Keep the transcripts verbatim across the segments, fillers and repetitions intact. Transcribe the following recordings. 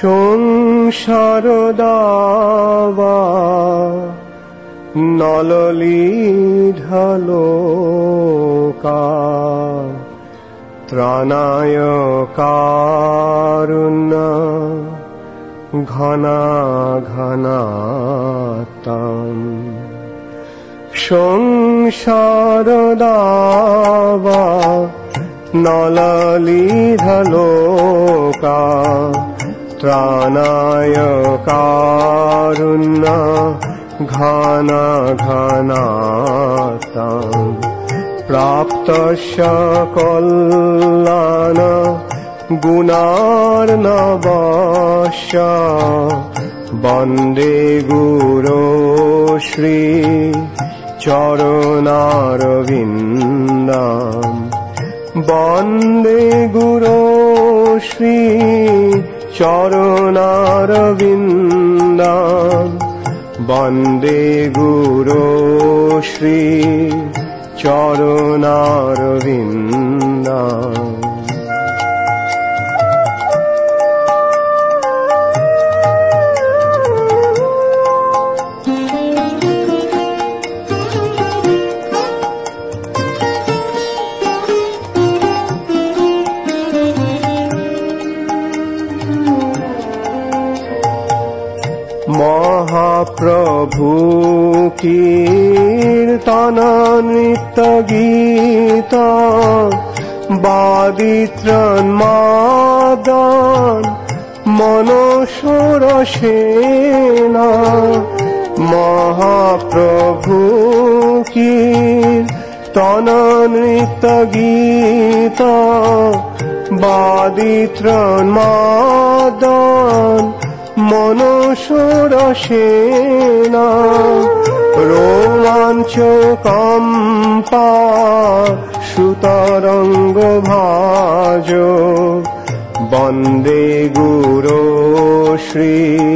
সংসার দাবা নললীঢলোকা ত্রাণায় কারুণ্য ঘনা ঘনাতাম। সংসার দাবা নললীঢলোকা ত্রাণায় কারুণ্য ঘনা ঘনাতাম। প্রাপ্তস্য কল্যাণ গুণার্ণবস্য বন্দে গুরো শ্রী চরণারবিন্দম। বন্দে গুরো শ্রী চরণারবিন্দম। বন্দে গুরো শ্রী চরণারবিন্দম। মহাপ্রভু কীর্তন নৃত্য গীত বাদিত্রণ মাদন মনসরসেন। মহাপ্রভু কীর্তন নৃত্য গীত বাদিত্রণ মাদন মনসরসেন। রোমাঞ্চ কম্পা সুতরঙ্গ ভাজ বন্দে গুরো শ্রী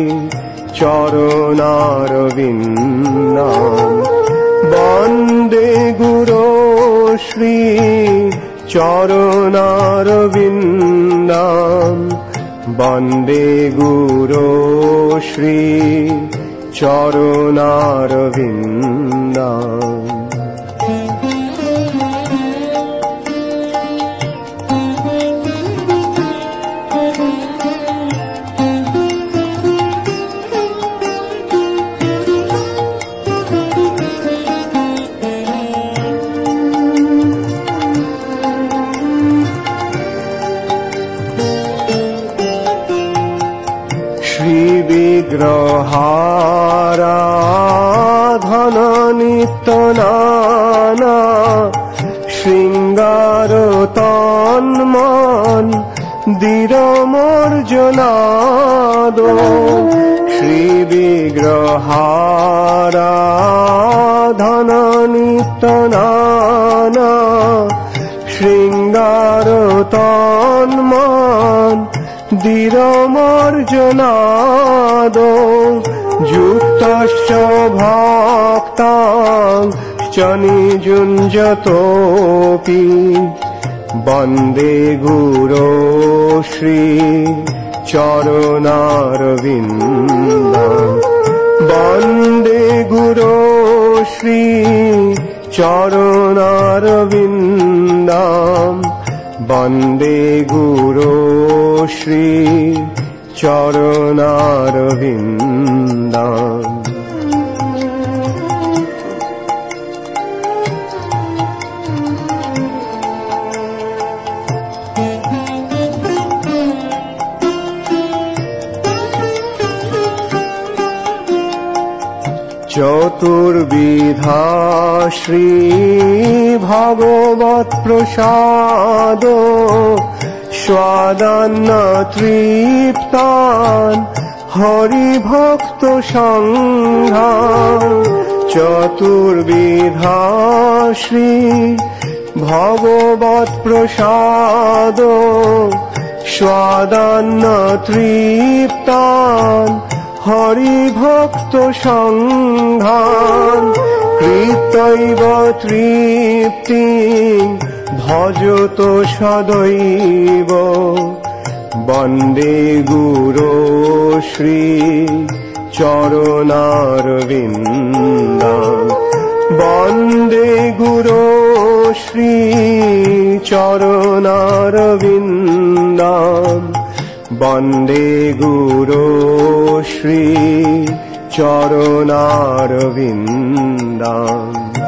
চরণারবিন্দম। বন্দে গুরো শ্রী চরণারবিন্দম। বন্দে গুরো শ্রী চরণারবিন্দম। বিগ্রহারাধন নিত্য নানা শৃঙ্গার তন্মন দীরমর্জনাদ। শ্রী বিগ্রহারাধন নিত্য নানা শৃঙ্গার তন্মন দীরমর্জনাদ। যুক্তস্য ভক্তাং চ নিযুঞ্জতোপি বন্দে গুরো শ্রী চরণারবিন্দম। বন্দে গুরো শ্রী চরণারবিন্দম। বন্দে গুরো শ্রী চরণারবিন্দম। চতুর্বিধা শ্রী ভগবৎ প্রসাদ স্বাদান্ন তৃপ্তান হরিভক্ত সংঘান। চতুর্বিধা শ্রী ভগবৎ প্রসাদ স্বাদান্ন তৃপ্তান হরিভক্ত সংঘান। কৃতৈব তৃপ্তি ভজত সদৈব বন্দে গুরো শ্রী চরণারবিন্দাম বন্দে গুরো শ্রী চরণারবিন্দাম বন্দে গুরো শ্রী চরণারবিন্দাম